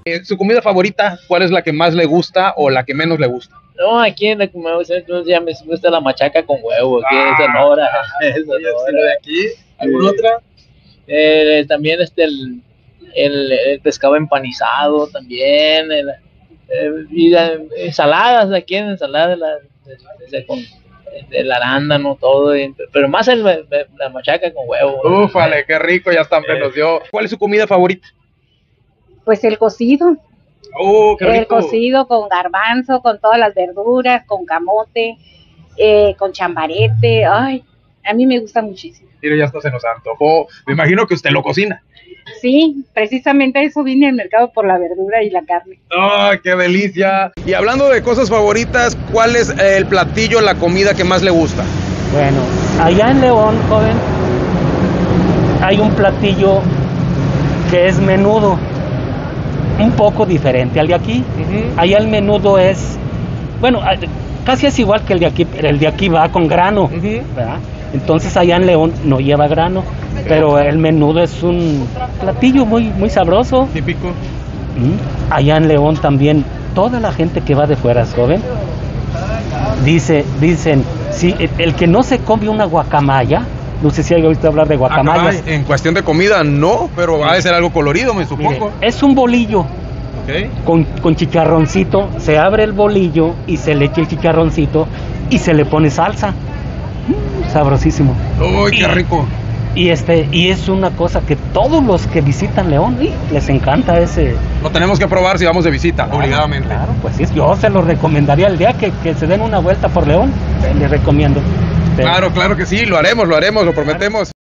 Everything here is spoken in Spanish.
¿Su comida favorita, cuál es la que más le gusta o la que menos le gusta? No, aquí en la que ya me gusta la machaca con huevo, aquí en Sonora. ¿De aquí? ¿Alguna otra? También el pescado empanizado también, y ensaladas aquí en ensalada con el arándano, todo, pero más la machaca con huevo. Ufale, qué rico, ya está, hambre nos dio. ¿Cuál es su comida favorita? Pues el cocido. Qué rico. El cocido con garbanzo, con todas las verduras, con camote, con chambarete. Ay, a mí me gusta muchísimo. Mire, ya hasta se nos antojó. Me imagino que usted lo cocina. Sí, precisamente a eso vine al mercado, por la verdura y la carne. ¡Ay, qué delicia! Y hablando de cosas favoritas, ¿cuál es el platillo, la comida que más le gusta? Bueno, allá en León, joven, hay un platillo que es menudo, un poco diferente al de aquí. Allá el menudo es, bueno, casi es igual que el de aquí, pero el de aquí va con grano, ¿verdad? Entonces allá en León no lleva grano, pero el menudo es un platillo muy sabroso. Típico. Allá en León también, toda la gente que va de fuera, joven, dicen, si el que no se come una guacamaya, no sé si hay oído hablar de guacamayas. En cuestión de comida no, pero ha de ser algo colorido, me supongo. Mire, es un bolillo. Okay. Con chicharroncito, se abre el bolillo y se le echa el chicharroncito y se le pone salsa. Sabrosísimo. ¡Uy, qué rico! Y es una cosa que todos los que visitan León les encanta ese. Lo tenemos que probar si vamos de visita, obligadamente. Claro, pues sí, yo se lo recomendaría el día que se den una vuelta por León, les recomiendo. Claro que sí, lo haremos, lo prometemos.